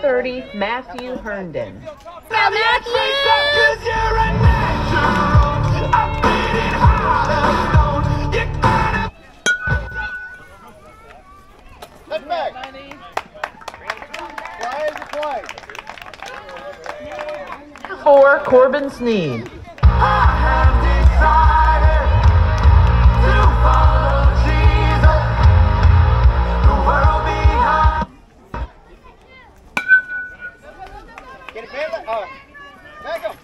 30, Matthew Herndon. Go, Matthew! Head back. Play. 4, Corbin Sneed. Get it, Caleb. Oh. There you go.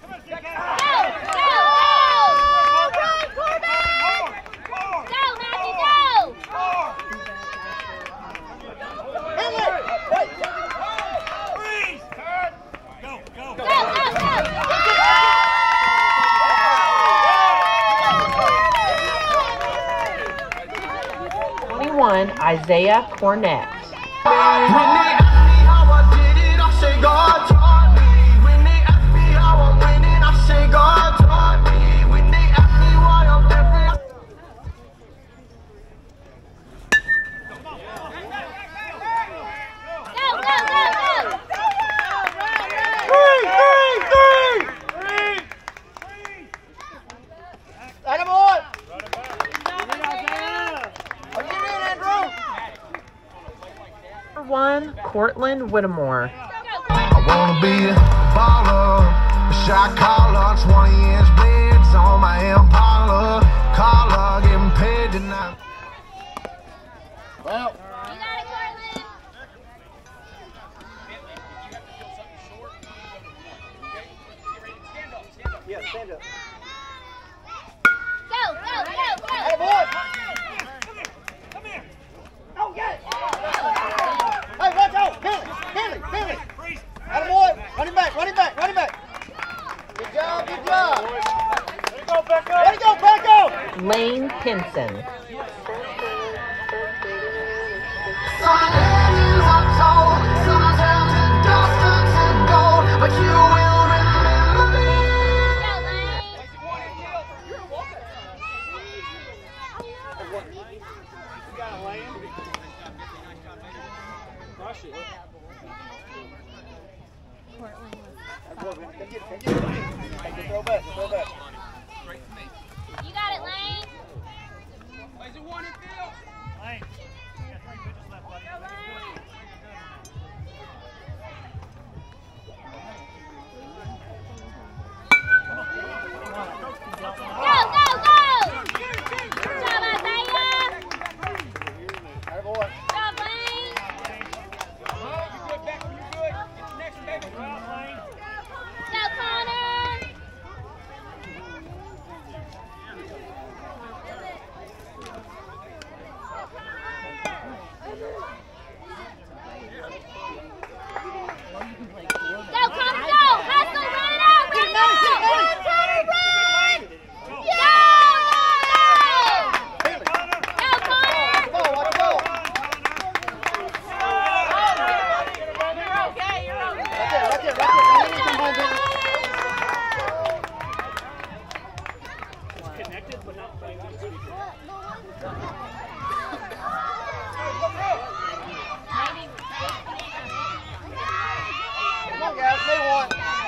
Isaiah Cornett. When they ask me how I did it, I say God taught me. When they ask me how I'm winning, I say God taught me. When they ask me why I'm different. Let him on. 1, Cortland Whittemore. I wanna be a baller, a shot caller, 20-inch blades on my Impala, collar, getting paid tonight. Well. You got it, Cortland. Yeah, stand up. Go. Hey, boy. Come here. Oh, yes. Hey, watch out. Billy. Hey, boy. Running back. Good job. Let it go, Becco. Lane Pinson. Some legends are told, some turn to dust and to gold, but you will remember me. You got it, Lane. Crush it. Throw back. You got it, Lane. Laser 1 and field. Lane, you got 3 pitches left, buddy. Go, Lane. Go. Good job, Isaiah. Hey, boy. Good job, Lane. You're good, Beckham. You're good. Get the next baby. Go, Connor. Go, Connor, go. Hustle, run it out. Run, Connor, run. Go, Connor. Watch the ball. You're okay. Right there. Connected, but not playing on two. Come on, guys. They won.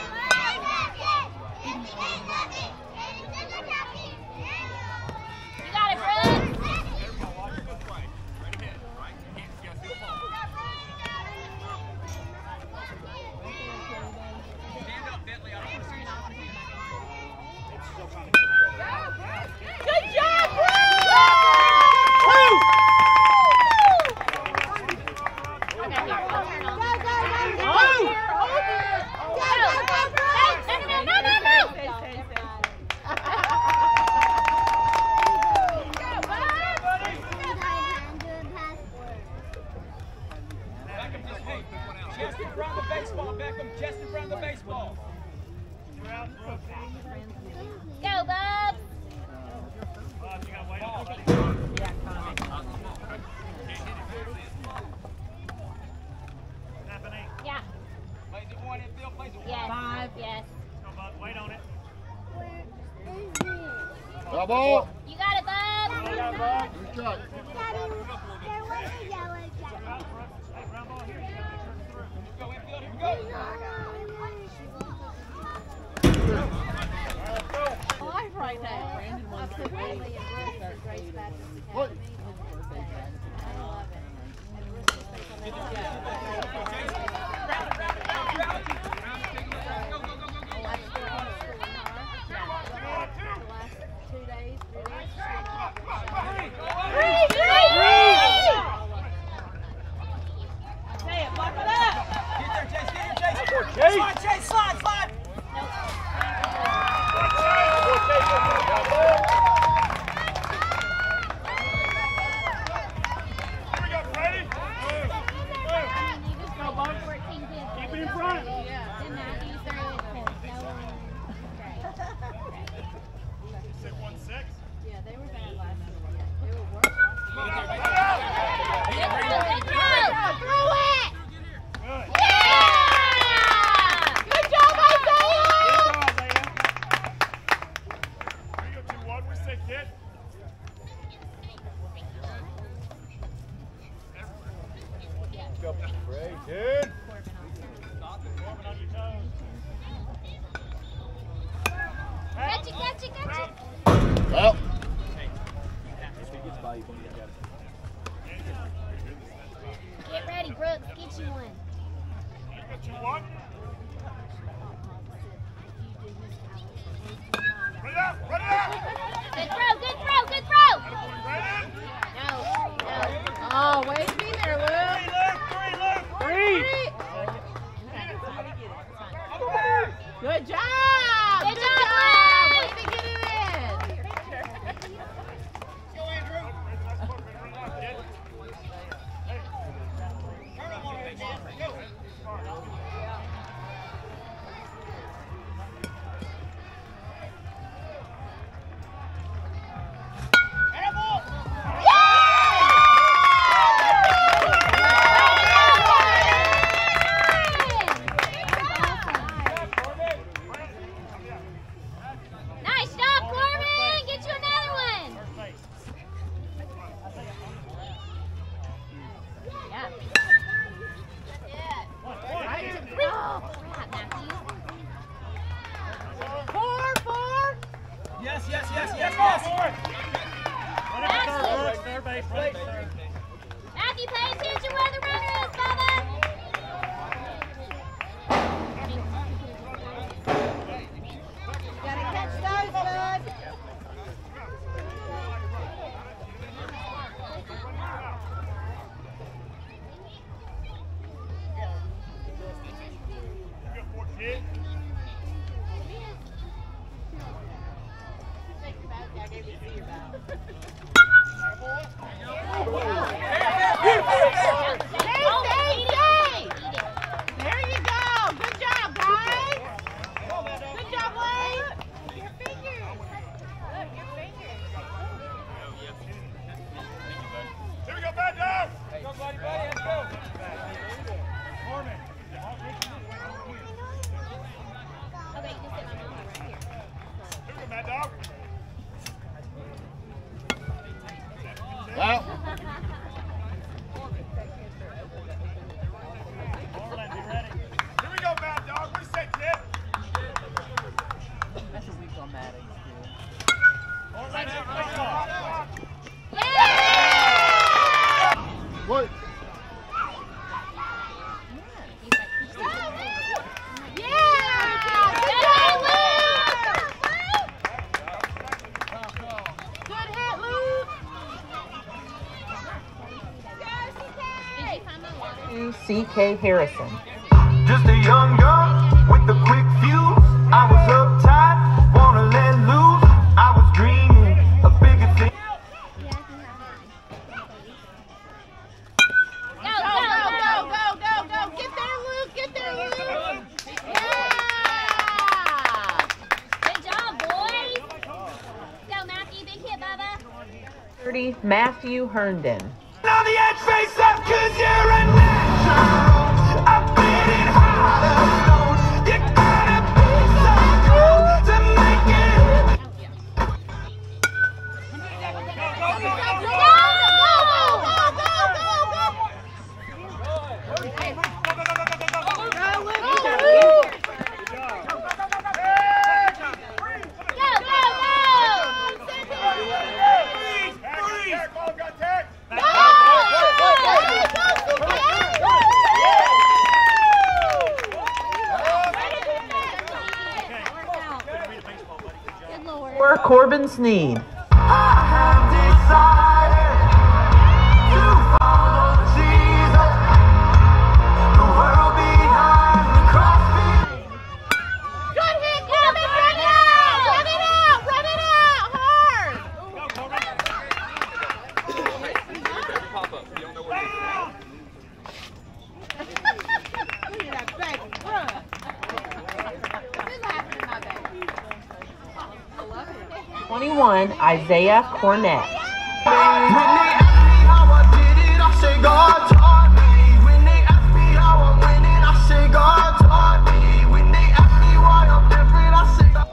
You got it, Brooke. Stand up, Bentley. I don't want to see you shot again. Good job, Brooke. Chest in front of the baseball, Beckham. Chest in front of the baseball. Go, Bubs. You got white on, buddy. Yeah. Laser 1 in field. Laser 1. Yes. 5. Yes. Go, Bud. White on it. Go, ball. You got it, Bubs. Good shot. Go in field. Here we go. Right now. What? Slide, Chase, slide, slide. Keep it in front. Say 1-6. Yeah, they were bad last year. They were worse last year. Throw it! Good. Yeah! Good job, Isaiah! Here you go, 2-1. We're sick, kid. Great, dude. Corbin on your toes. Catch it, catch it, catch it! Well, Get ready, Brooks. Get you one. Here you go, 2-1. Run it up, run it up. Good throw, good throw, good throw! Right in. No, no. Oh, way to be there, Luke. Three. Good job. Good job, Way to get it in. Nice job, Corbin! Get you another one! Yeah. Oh, crap, Matthew. 4-4. Yes, yes, yes, yes, yes. Matthew, Third base, third. Matthew, pay attention where the runner is, Bubba! Gotta catch those, bud. You got 14. There you go. Good job, guys. Good job, Wayne. Your fingers. Look, your fingers. Here we go, bad dog. Go, buddy, buddy, let's go. Corbin. Okay, you can sit my mama right here. Here we go, bad dog. well. Corbin, be ready. Here we go, bad dog. We're sick, kid. That's a week on Maddie. Corbin, take off. What? C.K. Harrison. Just a young gun with a quick fuse. I was uptight, wanna let loose. I was dreaming a bigger thing. Go. Get there, Luke. Get there, Luke. Yeah. Good job, boys! Go, Matthew. Big hit, Bubba. 30, Matthew Herndon. On the edge, face up, cause you're a natural. I've been in harder stones. You gotta be so cool to make it. Go, Luke. Jordan Sneed. I have decided to follow Jesus. The world behind the cross. Good hit, Corbin! Run it out! Run it out! Run it out! Hard! Pop up. You don't know where it is. Look at that baby, run! Who's laughing at my baby? I love it. 21, Isaiah Cornett. When they ask me how I did it, I say God taught me. When they ask me how I'm winning, I say God taught me. When they ask me why I'm different, I say God.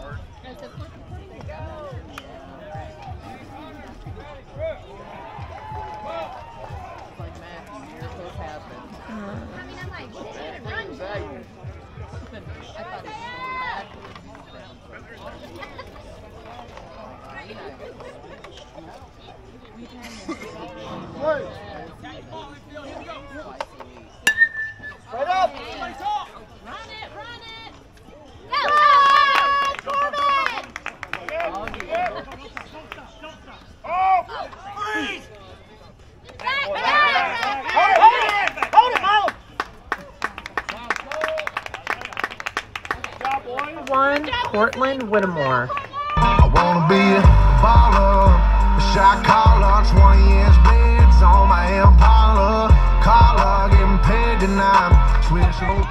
Wait. Right up. Run it, run it! Go, Corbin! Freeze! Hold it, Miles. 1, Cortland Whittemore. I wanna be a baller, a shot caller, 20-inch bids on my Impala. Collar, getting paid tonight, switch.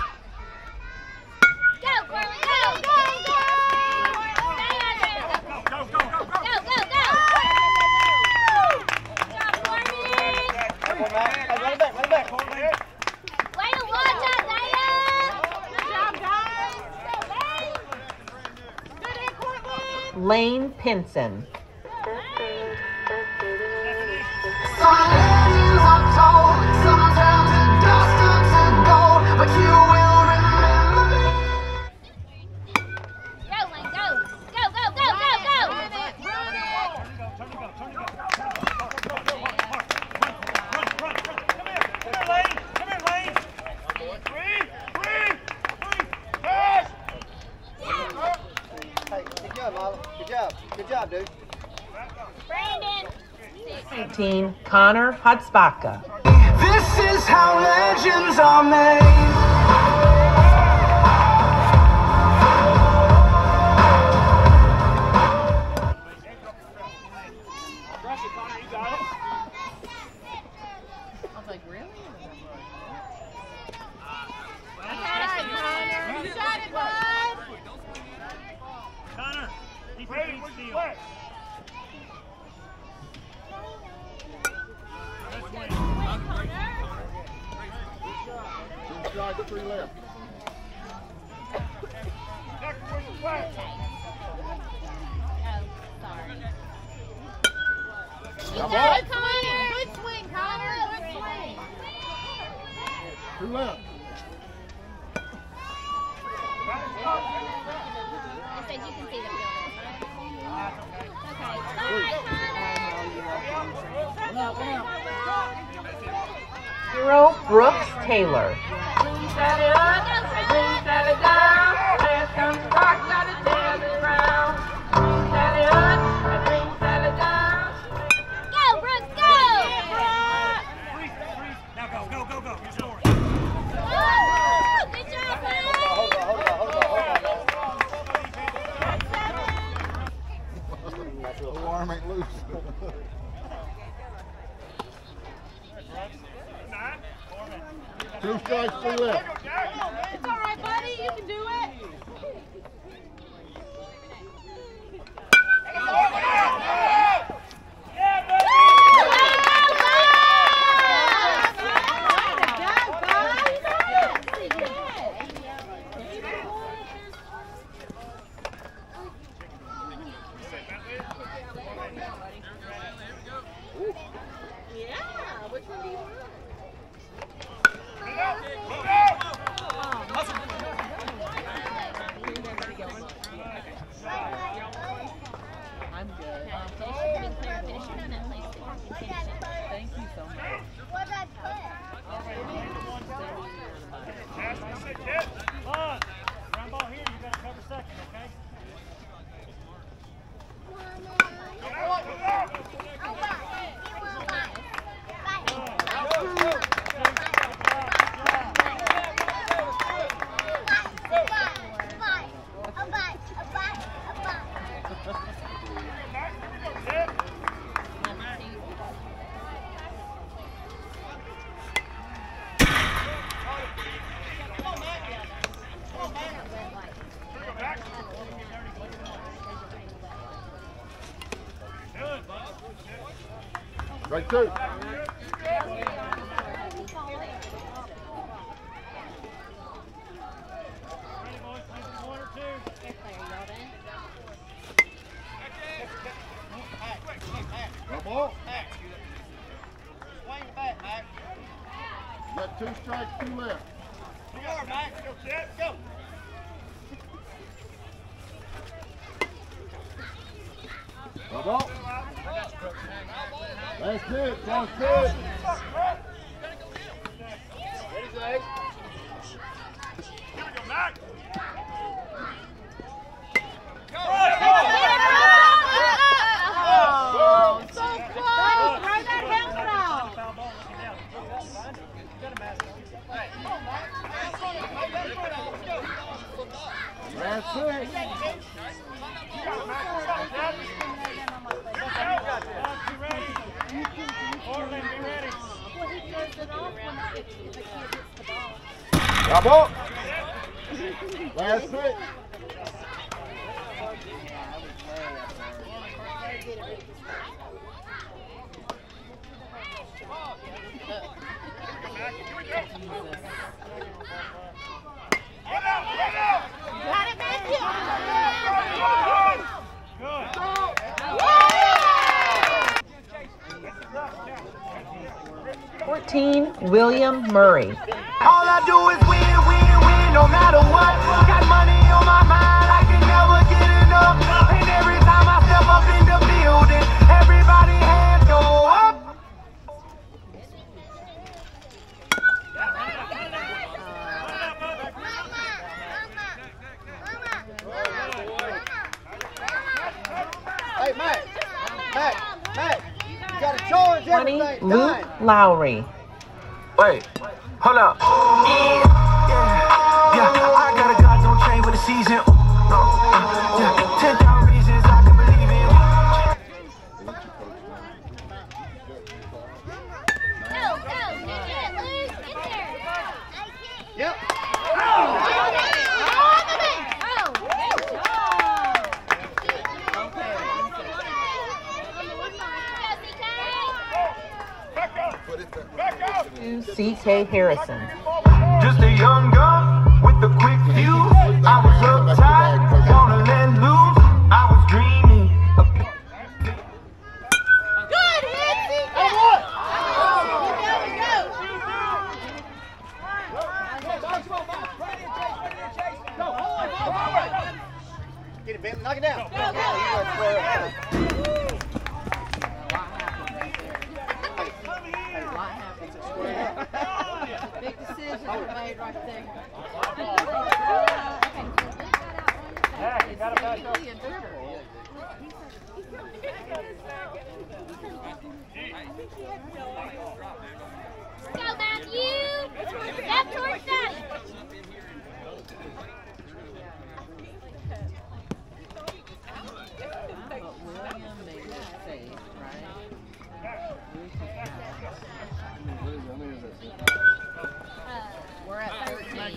Lane Pinson. Some legends are told, sometimes the dust turns to gold, but you will remember me. Good job, dude. 19, Connor Hodspaka. This is how legends are made. Three left. Good swing, Connor. Good swing. Two left. I said you can see the building. Okay. 0, Brooks Taylor. Go, Brooks, go! Now go. You're scoring. Woo! Good job, Hold on. The arm ain't loose. Two strikes, three left. It's all right, buddy. You can do it. Yeah, which one do you want? I'm good. Finish your donut, please. Thank you so much. What about Ground ball here, you gotta cover second, okay? Right two. Come on. Swing back, Mac. You got 2 strikes, 2 left. Come on, Mac. Go, Chad. Go. Come on. That's it. That's it. Ready, Zay? Here we go, Mac. Go. Oh, so close. Throw that helmet off. That's it. Come on. That's it. Got it, Matthew. 14, William Murray. All I do is win, win, win, no matter what. Got money on my mind, I can never get enough. And every time I step up in the building, everybody hands go up. Hey, Matt, you got to charge 20, everything. Luke Lowry. Wait, hold up. Yeah, I got a God don't change with the season. Yeah, 10,000 reasons I can believe in. Yep. C.K. Harrison. Just a young gun with a quick fuse. I was uptight, wanna let loose. I was dreaming. Good, Nancy. Get it, Ben. Knock it down. Big decision made right there. Go, Matthew! Step towards that! William made a save, right? We're at 13.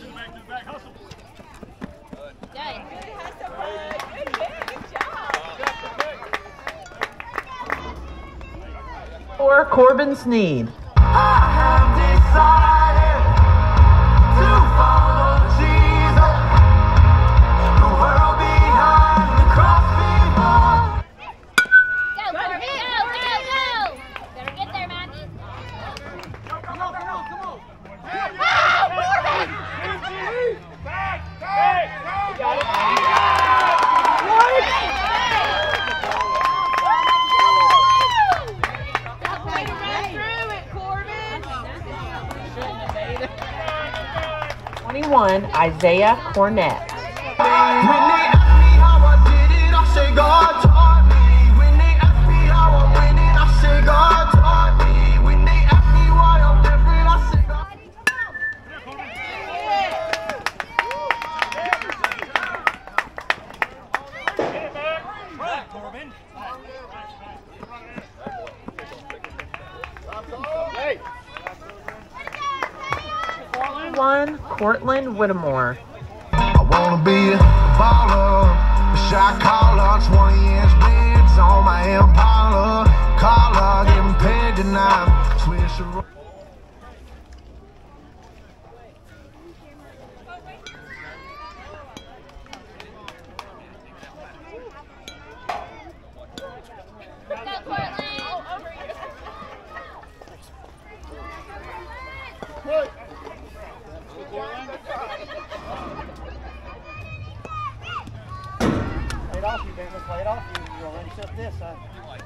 Good. Or Corbin Sneed. I have decided to follow Jesus. The world behind the cross before. Go, Corbin! Go! Better get there, Matthew. Way to run through it, Corbin. 21, Isaiah Cornett. When they ask me how I did it, I say God taught me. When they ask me how I'm winning, I say God taught me. When they ask me why I'm different, I say God. Corbin. Hey. 1, Cortland Whittemore. I wanna be a baller, a shot caller, 20-inch bids on my Impala. collar, getting paid tonight. Swish around. Play it off you, Bentley. Play it off you. You're gonna run yourself this side.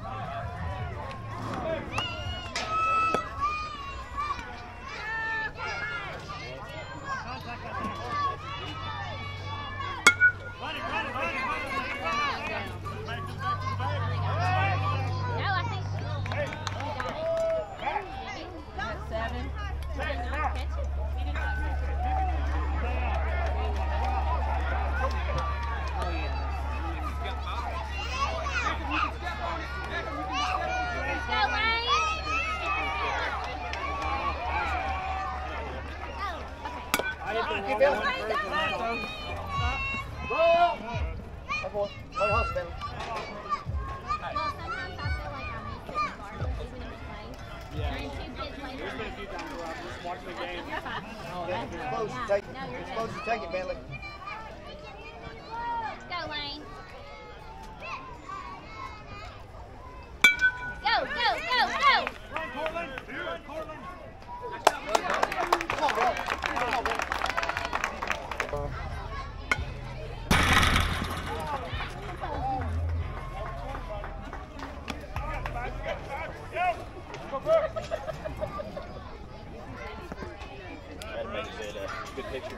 You're supposed to take it, Bentley. Go, Lane. Go, go, go, go! Run, Cortland! Run, Cortland! Come on, bro. Come on, bro. Good picture.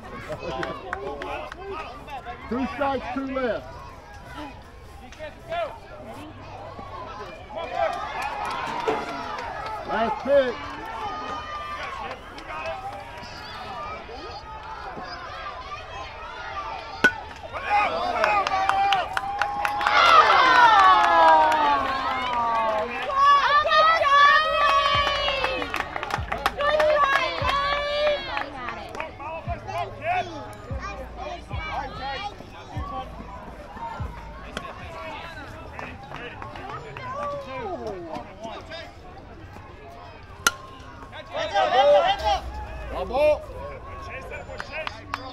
2 strikes, 2 left. Last pitch. Ball. Chase that one, chase.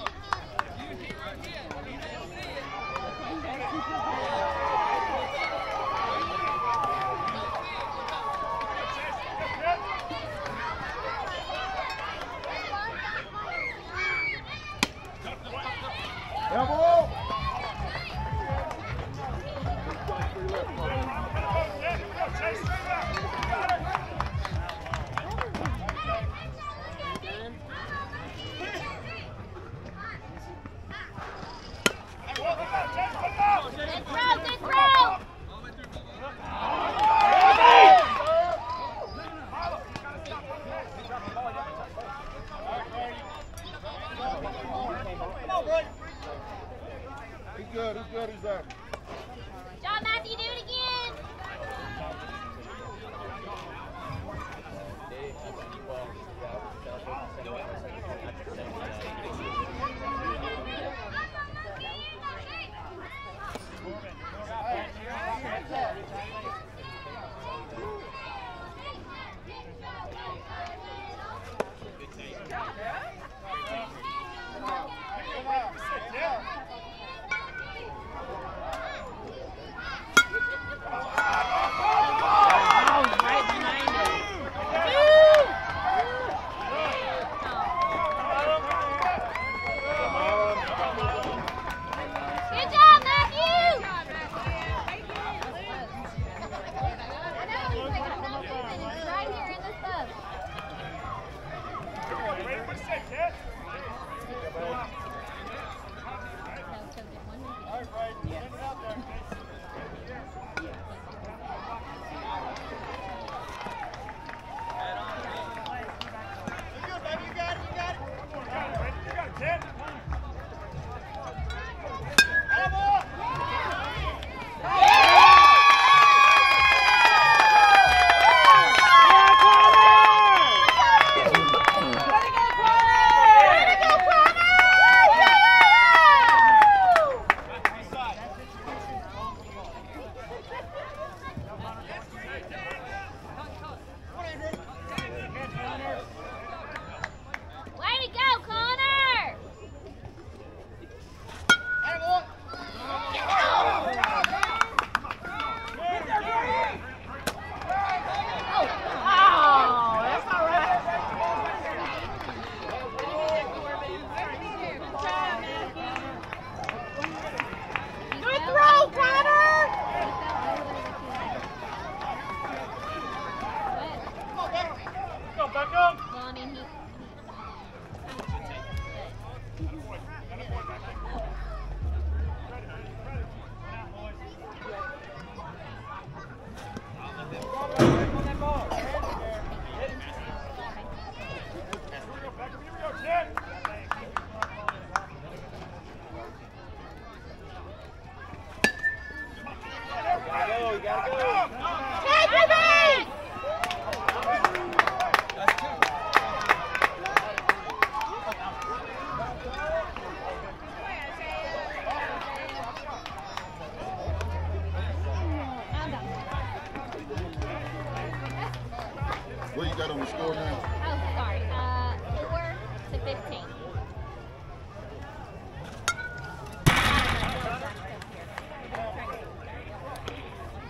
Ball. Who's good? Who's good? Who's there? John Matthew, do it again.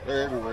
everywhere.